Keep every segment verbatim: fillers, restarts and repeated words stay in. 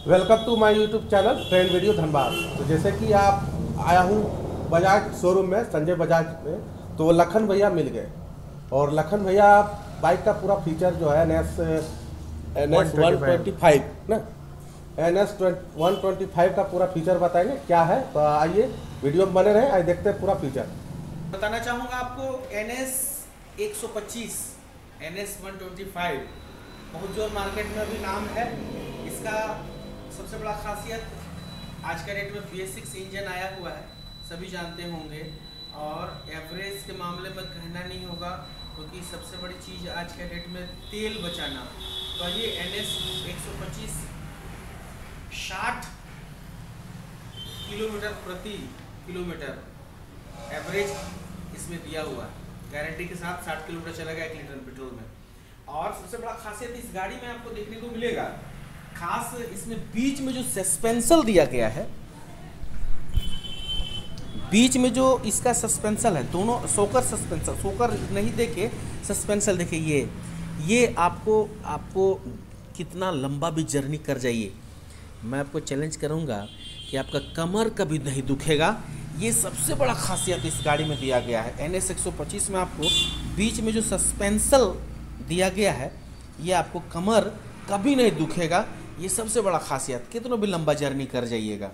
Welcome to my YouTube channel trend video Dhanbad. तो जैसे कि आप आया हूँ बजाज शोरूम में, संजय बजाज में, तो लखन भैया मिल गए। और लखन भैया बाइक का पूरा फीचर जो है N S N S one twenty five ना N S one twenty five का पूरा फीचर बताएंगे क्या है। तो आइए वीडियो में बने रहे, आइए देखते हैं पूरा फीचर। बताना चाहूँगा आपको एन एस एक सौ पच्चीस N S one twenty five बहुत जो मार्केट में अभी नाम है। इसका सबसे बड़ा खासियत आज के रेट में बी एस सिक्स इंजन आया हुआ है, सभी जानते होंगे। और एवरेज के मामले में कहना नहीं होगा, क्योंकि सबसे बड़ी चीज़ आज के डेट में तेल बचाना। तो ये एन एस एक सौ पच्चीस साठ किलोमीटर प्रति किलोमीटर एवरेज इसमें दिया हुआ है, गारंटी के साथ साठ किलोमीटर चलेगा एक लीटर पेट्रोल में। और सबसे बड़ा खासियत इस गाड़ी में आपको देखने को मिलेगा, खास इसमें बीच में जो सस्पेंसल दिया गया है, बीच में जो इसका सस्पेंसल है, दोनों सोकर सस्पेंसल, सोकर नहीं देखे सस्पेंसल देखिए। ये ये आपको आपको कितना लंबा भी जर्नी कर जाइए, मैं आपको चैलेंज करूंगा कि आपका कमर कभी नहीं दुखेगा। ये सबसे बड़ा खासियत इस गाड़ी में दिया गया है। एन एस एक सौ पच्चीस में आपको बीच में जो सस्पेंसल दिया गया है, ये आपको कमर कभी नहीं दुखेगा। ये सबसे बड़ा खासियत, कितना भी लंबा जर्नी कर जाइएगा।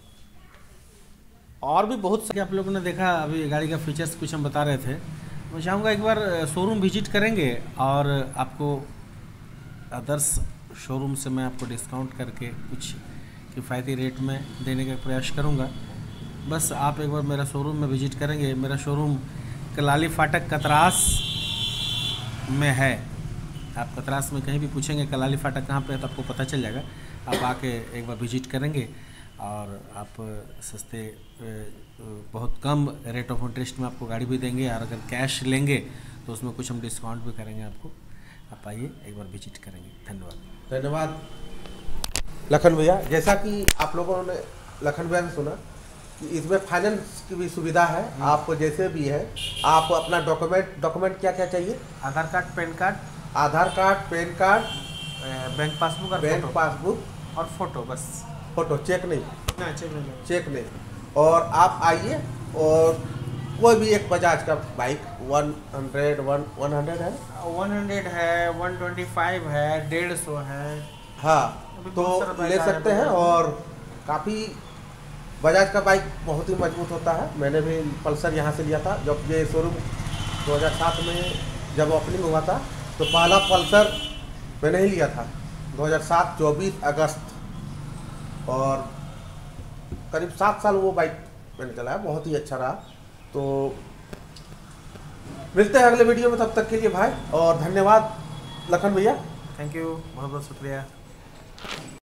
और भी बहुत सारे आप लोगों ने देखा, अभी गाड़ी का फीचर्स कुछ हम बता रहे थे। मैं चाहूँगा एक बार शोरूम विजिट करेंगे और आपको अदर्स शोरूम से मैं आपको डिस्काउंट करके कुछ किफ़ायती रेट में देने का प्रयास करूँगा। बस आप एक बार मेरा शोरूम में विजिट करेंगे। मेरा शोरूम कलाली फाटक कतरास में है। आप कतरास में कहीं भी पूछेंगे कलाली फाटक कहाँ पे है, तो आपको पता चल जाएगा। आप आके एक बार विजिट करेंगे और आप सस्ते बहुत कम रेट ऑफ इंटरेस्ट में आपको गाड़ी भी देंगे। और अगर कैश लेंगे तो उसमें कुछ हम डिस्काउंट भी करेंगे आपको। आप आइए एक बार विजिट करेंगे। धन्यवाद। धन्यवाद लखन भैया। जैसा कि आप लोगों ने लखन भैया ने सुना कि इसमें फाइनेंस की भी सुविधा है। आपको जैसे भी है, आप अपना डॉक्यूमेंट डॉक्यूमेंट क्या क्या चाहिए? Aadhaar card, PAN card, Aadhaar card, PAN card, bank passbook और बैंक फोटो। पासबुक और फोटो, बस फोटो, चेक नहीं, ना चेक नहीं चेक नहीं। और आप आइए और कोई भी एक बजाज का bike one hundred one one hundred है, वन हंड्रेड है, वन ट्वेंटी फाइव है, डेढ़ सौ है, हाँ, अभी तो बहुत सारा बाइक ले आया सकते है। हैं। और काफ़ी बजाज का बाइक बहुत ही मजबूत होता है। मैंने भी पल्सर यहाँ से लिया था जब ये शोरूम दो हज़ार सात में जब ओपनिंग हुआ था, तो पहला पल्सर मैंने ही लिया था दो हज़ार सात चौबीस अगस्त। और करीब सात साल वो बाइक मैंने चलाया, बहुत ही अच्छा रहा। तो मिलते हैं अगले वीडियो में, तब तक के लिए भाई और धन्यवाद लखन भैया। थैंक यू, बहुत बहुत शुक्रिया।